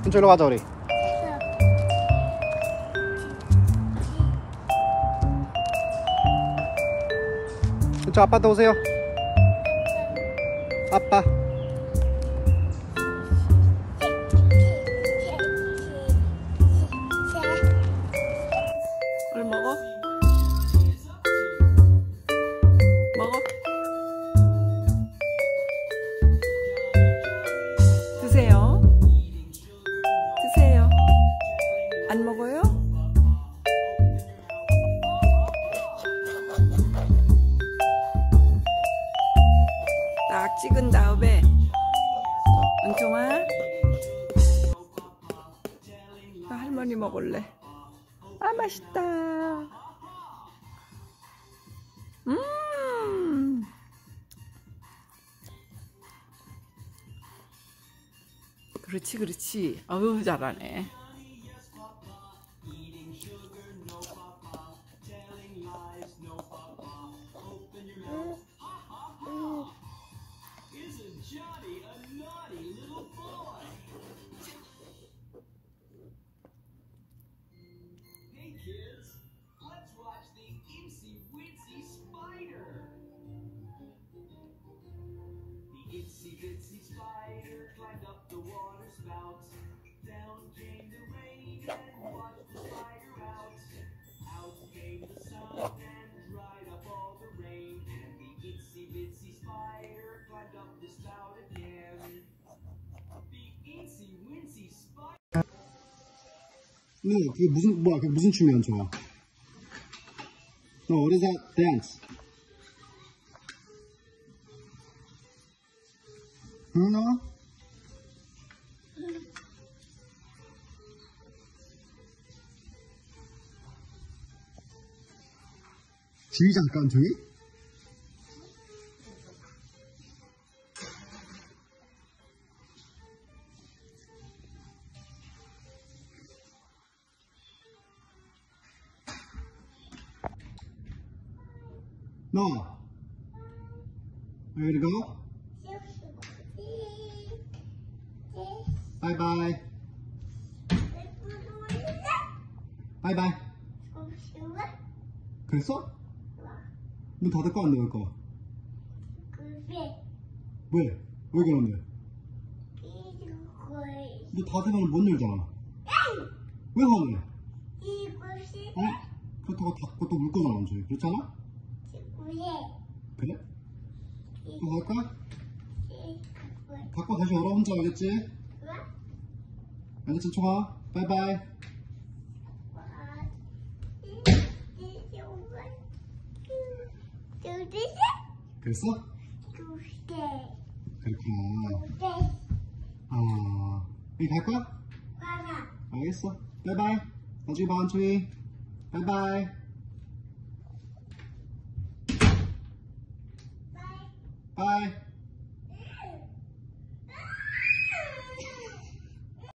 이쪽으로 가자 우리. 저 아빠한테 오세요. 아빠. 뭘 먹어? 먹어? 드세요. 드세요. 안 먹어요? 딱 찍은 다음에 은총아, 나 할머니 먹을래. 아, 맛있다. 그렇지, 그렇지. 어우, 잘하네. Itsy bitsy spider climbed up the water spout. Down came the rain and washed the spider out. Out came the sun and dried up all the rain. And the itsy bitsy spider climbed up the spout again. The itsy wincy spider. 네, 그게 무슨 춤이야, 좋아? No, what is that dance? No? 주의 잠깐, 주의? No. Ready to go? Bye bye. Bye bye. 그랬어? 문 닫을 거 안 닫을 거? 왜? 왜 그러는데? 너 닫으면 못 열잖아. 왜 화내? 어? 그렇다고 닫고 또 물 거잖아, 언제? 그렇잖아? 그래? 또 갈까? 닫고 다시 열어, 혼자. 알겠지? 알겠지, 총아? 바이바이. 그랬어? 그렇구나. 여기 갈 거야? 알겠어. 바이바이. 나중에 봐, 한초이. 바이바이. 바이.